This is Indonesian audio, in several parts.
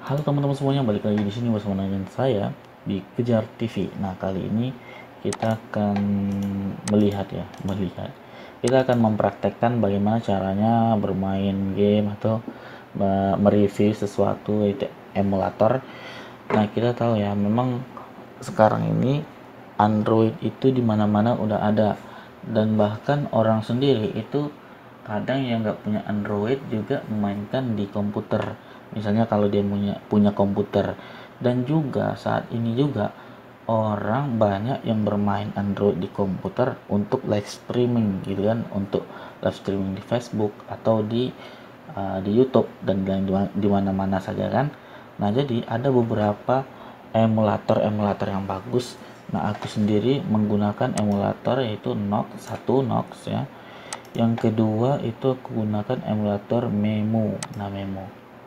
Halo teman-teman semuanya, balik lagi di sini bersama dengan saya di Kejar TV. Nah, kali ini kita akan melihat. Kita akan mempraktekkan bagaimana caranya bermain game atau mereview sesuatu itu emulator. Nah, kita tahu ya, memang sekarang ini Android itu di mana-mana udah ada, dan bahkan orang sendiri itu kadang yang nggak punya Android juga memainkan di komputer, misalnya kalau dia punya komputer. Dan juga saat ini juga orang banyak yang bermain Android di komputer untuk live streaming gitu kan, untuk live streaming di Facebook atau di YouTube dan di mana-mana saja kan. Nah, jadi ada beberapa emulator yang bagus. Nah, aku sendiri menggunakan emulator yaitu Nox ya. Yang kedua itu aku gunakan emulator Memu. Nah, Memu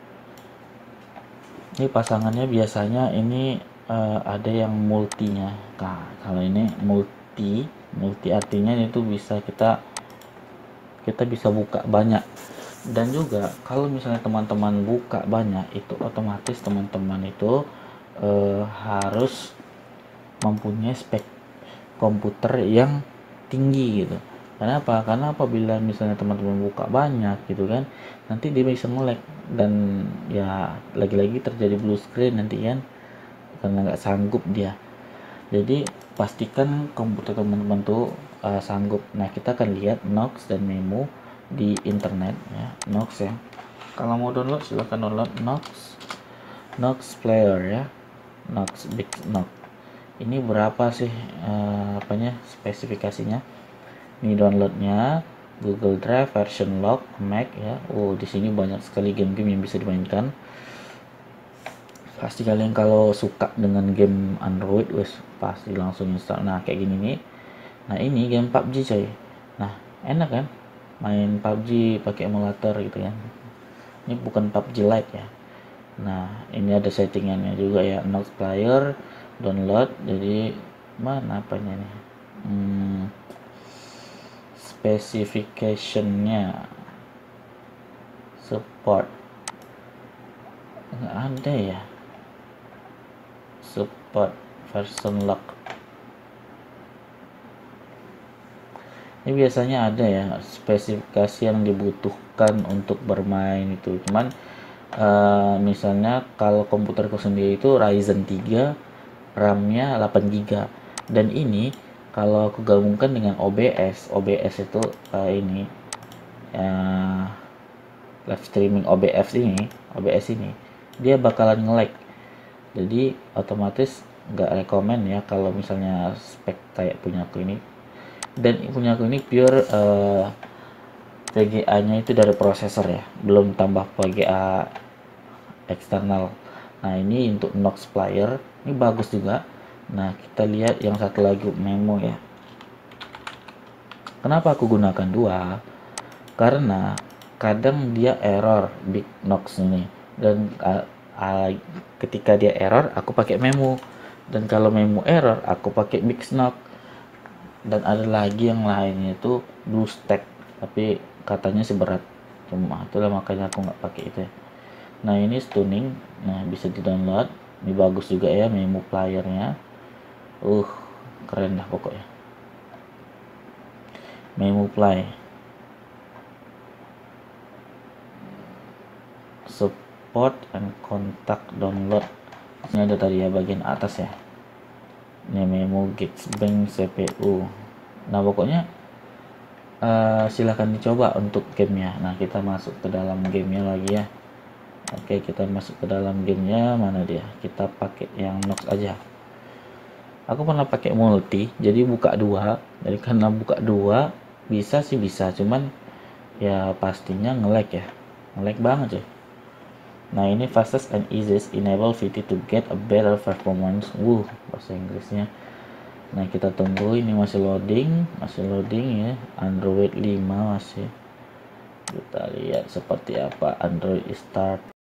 ini pasangannya biasanya ini ada yang multinya. Nah, kalau ini multi artinya itu bisa kita bisa buka banyak. Dan juga kalau misalnya teman-teman buka banyak, itu otomatis teman-teman itu harus mempunyai spek komputer yang tinggi gitu. Kenapa? Karena apabila misalnya teman-teman buka banyak gitu kan, nanti dia bisa nge-lag dan ya lagi-lagi terjadi blue screen nanti kan, karena nggak sanggup dia. Jadi pastikan komputer teman-teman tuh sanggup. Nah, kita akan lihat Nox dan Memu di internet ya. Nox ya, kalau mau download silahkan download Nox Player ya, Nox Big Nox. Ini berapa sih spesifikasinya? Ini downloadnya Google Drive version lock Mac ya. Oh, di sini banyak sekali game-game yang bisa dimainkan. Pasti kalian kalau suka dengan game Android pasti langsung install. Nah, kayak gini nih. Nah, ini game PUBG coy. Nah, enak kan main PUBG pakai emulator gitu kan. Ini bukan PUBG Lite ya. Nah, ini ada settingannya juga ya, Nox Player download. Jadi mana apanya nih, specificationnya, support nggak ada ya, support version lock. Ini biasanya ada ya spesifikasi yang dibutuhkan untuk bermain itu. Cuman misalnya kalau komputerku sendiri itu Ryzen 3, RAM-nya 8 GB. Dan ini kalau aku gabungkan dengan OBS itu ini live streaming OBS ini dia bakalan nge-lag. Jadi otomatis nggak rekomen ya kalau misalnya spek kayak punya aku ini. Dan punya aku ini pure VGA-nya itu dari prosesor ya, belum tambah VGA eksternal. Nah, ini untuk Nox Player ini bagus juga. Nah, kita lihat yang satu lagi Memo ya. Kenapa aku gunakan dua? Karena kadang dia error Big Nox ini, dan ketika dia error aku pakai Memo, dan kalau Memo error aku pakai Big Nox. Dan ada lagi yang lainnya itu BlueStack, tapi katanya sih berat, cuma itulah makanya aku nggak pakai itu ya. Nah, ini Stunning, nah bisa di download. Ini bagus juga ya Memo playernya, keren dah pokoknya. Memo Play support and contact download, ini ada tadi ya bagian atas ya. Ini Memo Geekbench CPU. Nah, pokoknya silahkan dicoba untuk gamenya. Nah, kita masuk ke dalam gamenya lagi ya. Oke, kita masuk ke dalam gamenya. Mana dia? Kita pakai yang Nox aja. Aku pernah pakai multi, jadi buka dua. Jadi karena buka dua bisa sih bisa, cuman ya pastinya nge-lag ya, nge-lag banget ya. Nah, ini fastest and easiest enable VT to get a better performance. Bahasa Inggrisnya. Nah, kita tunggu, ini masih loading ya. Android 5 masih. Kita lihat seperti apa Android start.